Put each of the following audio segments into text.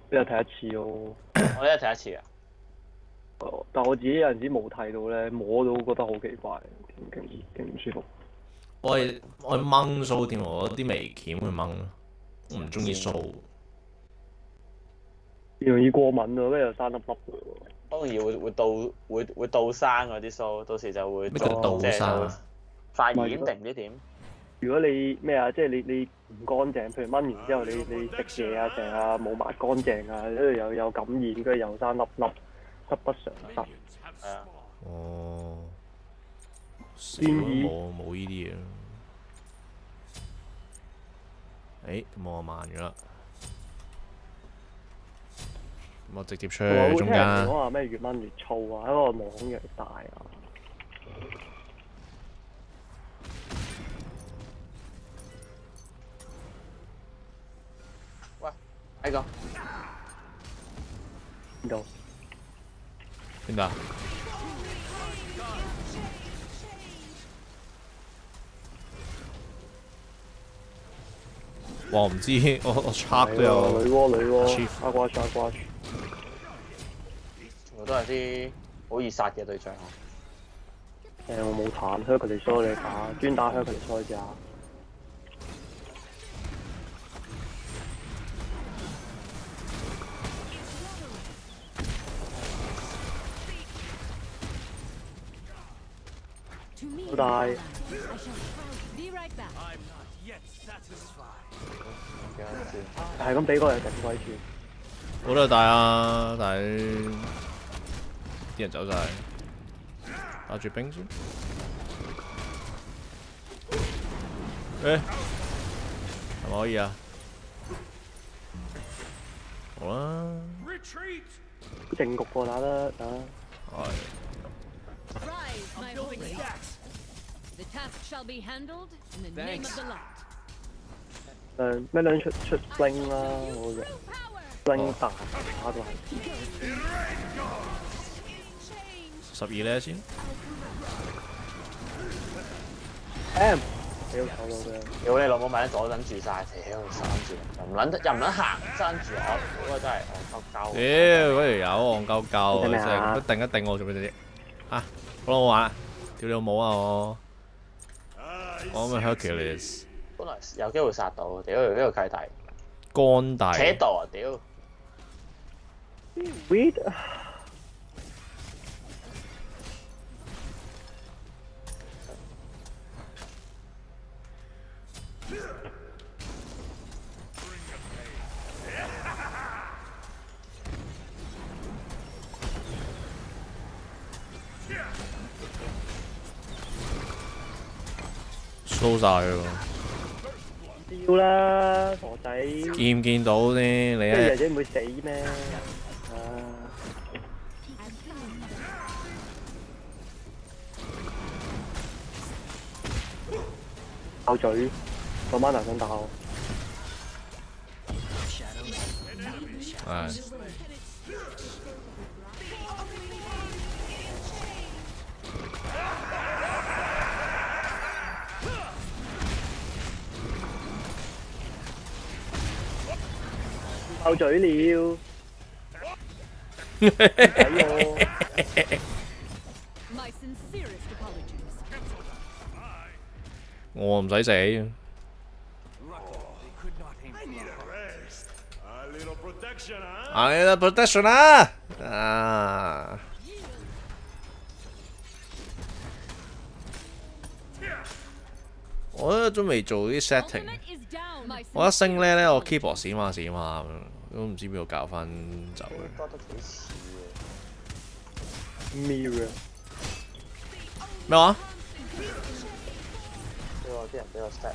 有睇一次咯。 我一日睇一次啊。 但我自己有陣時冇睇到咧，摸到覺得好奇怪，勁唔舒服。 我係掹須添，我啲眉鉗去掹，我唔中意須。 容易過敏喎，跟住又生粒粒嘅喎。 當然會倒生嗰啲須，到時就會咩叫倒生？ 發炎定唔知點？ 如果你咩啊，即係你唔乾淨，譬如掹完之後你食嘢啊成啊冇抹乾淨啊，跟住又有感染，跟住又生粒粒，得不償失。 係啊。 哦，死建議冇呢啲嘢。誒，咁我慢咗啦。我直接出去中間。 講話咩越掹越粗啊，因為毛孔越嚟越大啊。 喂，睇個邊度？ 邊度啊？哇！我唔知，我 check 都有。 女媧，阿瓜全部都係啲好易殺嘅對象。 我冇彈 Hercules 你打，專打 Hercules 咋。好大。係咁俾個人頂鬼住。 好多大啊，但係啲人走晒，打住兵先。誒，係咪可以啊？好啦。 正局喎打得打。 係。 The task shall be handled in the name of the light. 咩兩出 bling 啦，我嘅 bling 大打到係。 12咧先。 M， 屌走到嘅。 屌你老母咪喺左等住晒，屌你閂住，又唔撚行，閂住我，嗰個真係戇鳩鳩。 屌嗰條友戇鳩鳩，真係一定一定我做咩啫？啊，好啦，我玩啦，屌你老母啊我！我咪 Hercules。 本來有機會殺到，屌呢個契弟。 乾大。 扯度啊屌 ！Weed。 掃晒佢喎！ 要啦，傻仔！ 見唔見到先？你一日仔唔會死咩？爆嘴，個 mana 想打我。 係。 爆嘴了。 我唔使死。I need a protection 啊！啊！我都未做啲 setting， 我一升咧我 keyboard 閃下閃下咁，都唔知邊度教翻走嘅。 多得幾似嘅。Mirror。 咩話？ 啲人俾我 set。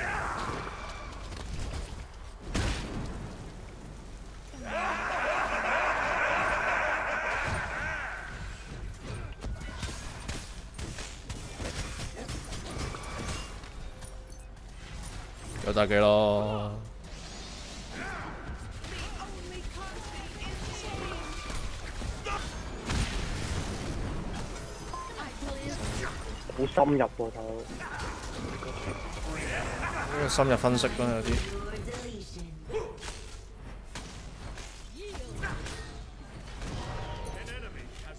有打機咯。 好深入喎，大佬。 深入分析啦，有啲。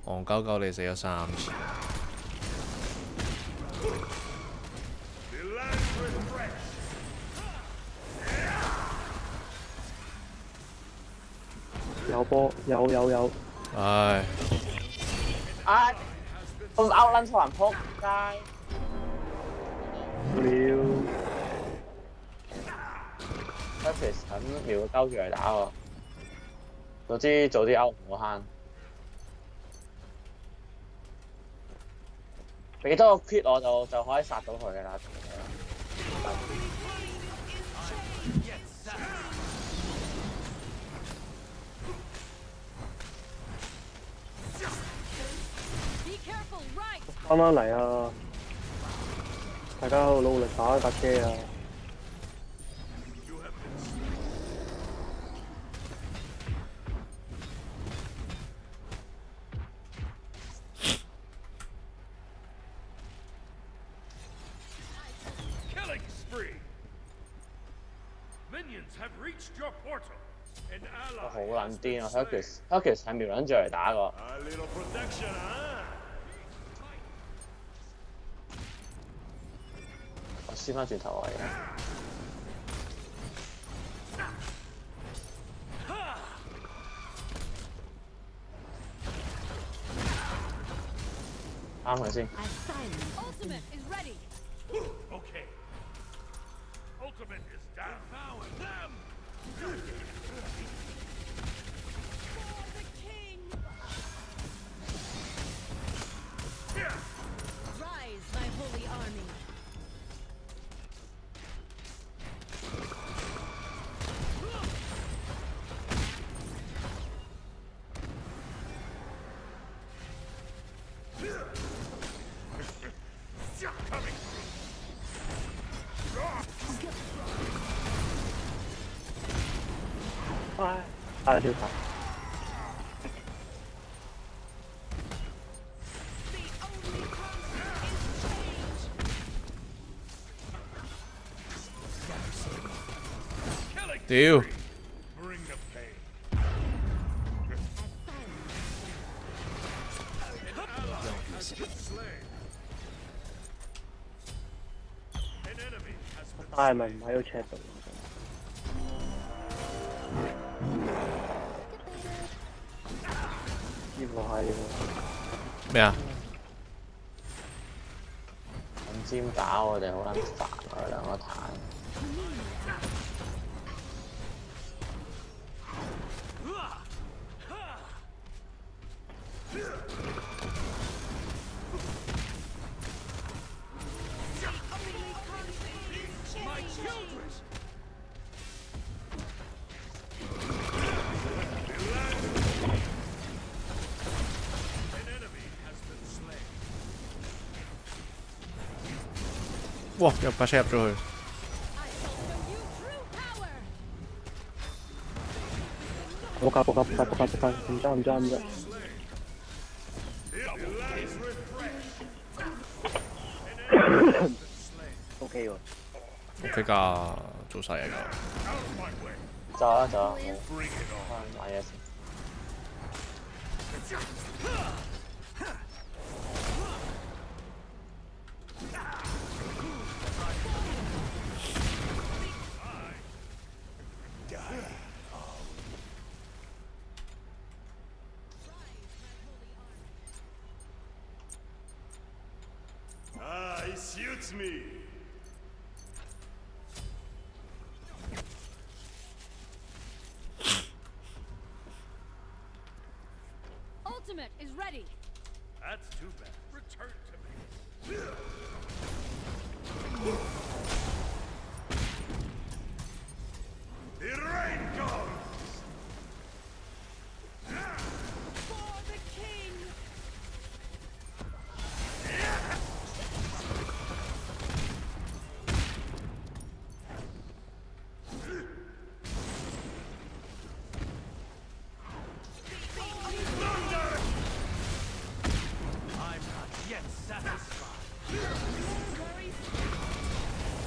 戇鳩鳩你死咗3次。 有波，有。 唉， 啊！我拗撚錯人撲街。 了。 Curtis 咁瞄個鳩住嚟打喎，早知早啲勾唔好慳。俾多個 crit 我就可以殺到佢㗎啦。 翻返嚟啊！大家好努力打架車啊！ 我好撚癲啊 ！Hercules 係瞄撚住嚟打個。我輸翻轉頭位啊！啱佢先。 Ultimate is ready. Okay. Ultimate is down. Devour them. For the king. Rise, my holy army. Coming. 唉，打條牌。 屌！ Bring the pain. An enemy has been 但係咪唔喺個 chat 度？呢個係喎。 咩啊？ 咁尖打我哋好撚煩啊！兩個彈。 哇！入把車入咗去。 仆街！唔得。OK 喎。 OK 㗎，做晒嘢㗎。 走啊走啊！翻買嘢先。 He suits me. Ultimate is ready. That's too bad. Return to me. The rain comes. For the king. I'm not yet satisfied.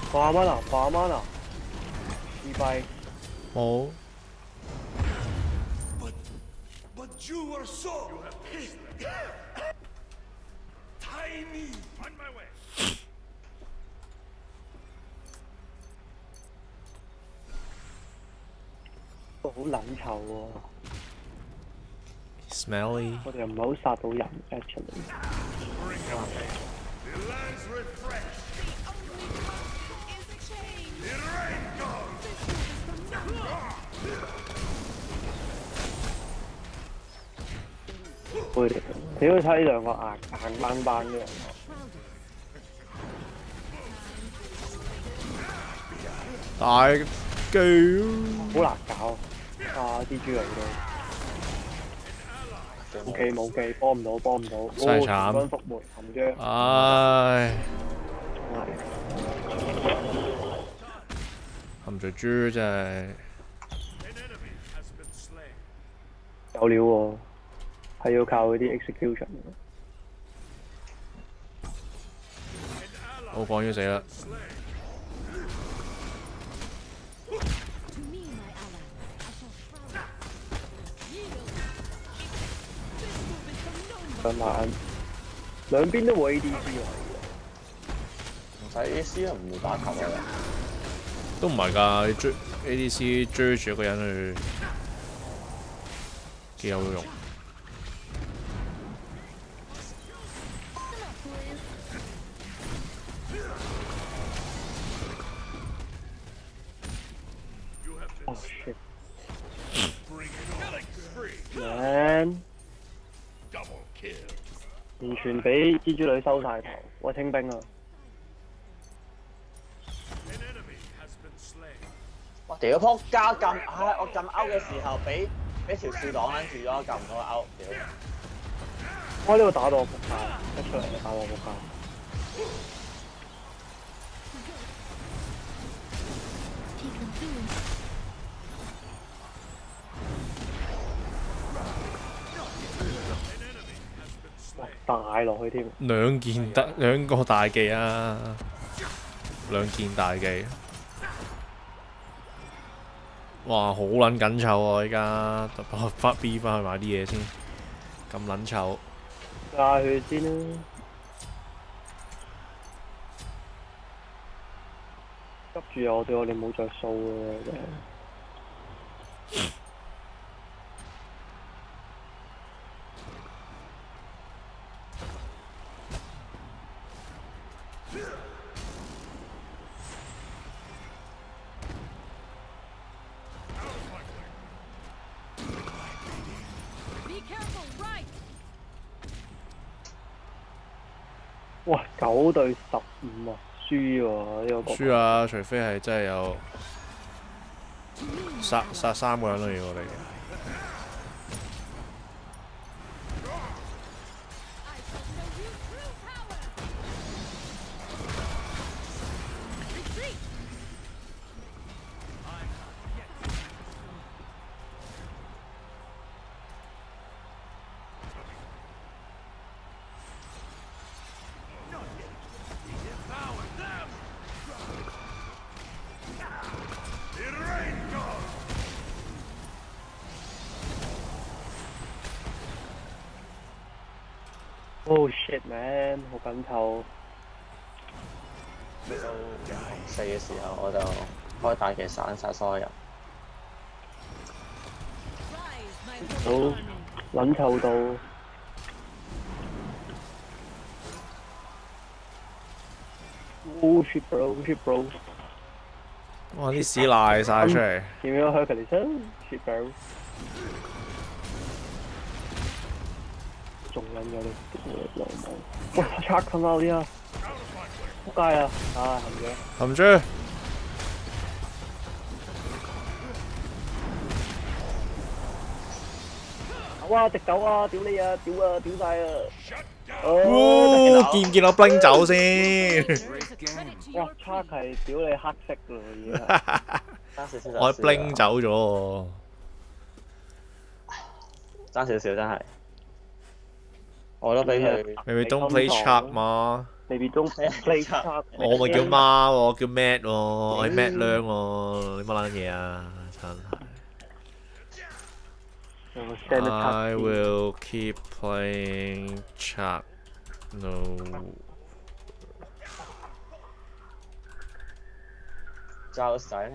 掛乜啊？掛乜啊？自閉。 冇。 But you are so tiny. On my way. 好撚臭喎！ Smelly。 我哋又唔係好殺到人 actually。 Bring it. The lands refresh. The rain goes. 會，你要睇呢兩個硬邦邦嘅人。 大巨。 好難搞啊！蜘蛛嚟到，冇記冇記，幫唔到幫唔到， 真係慘。 全軍覆沒，含張。 唉， 係。 含住豬真係。 An enemy has been slain. 有料喎，係要靠嗰啲 execution。 我講要死啦。兩邊都會 ADC 喎。 唔使 AC 都唔會打球嘅。 都唔係㗎，你追 ADC 追住一個人去幾有用。 Oh shit！ Man， 完全俾蜘蛛女收晒頭，我清兵啊！ 哇！屌仆街撳，唉！我撳勾嘅時候俾條樹擋撚住咗，撳唔到勾，屌！ 我呢個打到我仆街，一出嚟就打到我仆街。大落去添， 兩個大技啊，兩件大技，哇，好撚緊湊喎！依家翻 B 翻去買啲嘢先，咁撚臭， 加血先啦，急住我對我哋冇着數喎，真係。哇！9對15啊，輸喎呢個局。 輸啊！除非係真係有殺3個人咯，要我哋。 Oh shit man， 好緊湊。 到4嘅時候我就開大旗散晒所有人。 好撚臭到。Oh shit bro shit bro。 哇！啲屎賴晒出嚟。 要唔要 Hercules shit bro。仲撚咗你老母！喂 ，check 佢out 啲啊！仆街啊！啊， 含住！ 哇！隻狗啊！屌你啊！屌啊！屌晒啊！ 哦，見唔見我 bling 走先？ 哇 ！check 係屌你黑色㗎而家。 我 bling 走咗喎。 爭少少真係。 我都俾佢。 Maybe don't play shark 嘛。 Maybe don't play shark。 我咪叫媽喎，叫 Matt 喎，我係 Matt 娘喎，你乜撚嘢啊？真係。I will keep playing Chuck. No. 交使啦。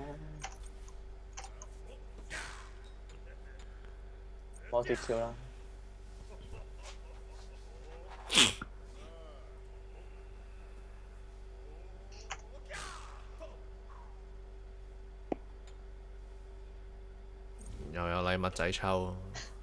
波跌跳啦。 又有禮物仔抽。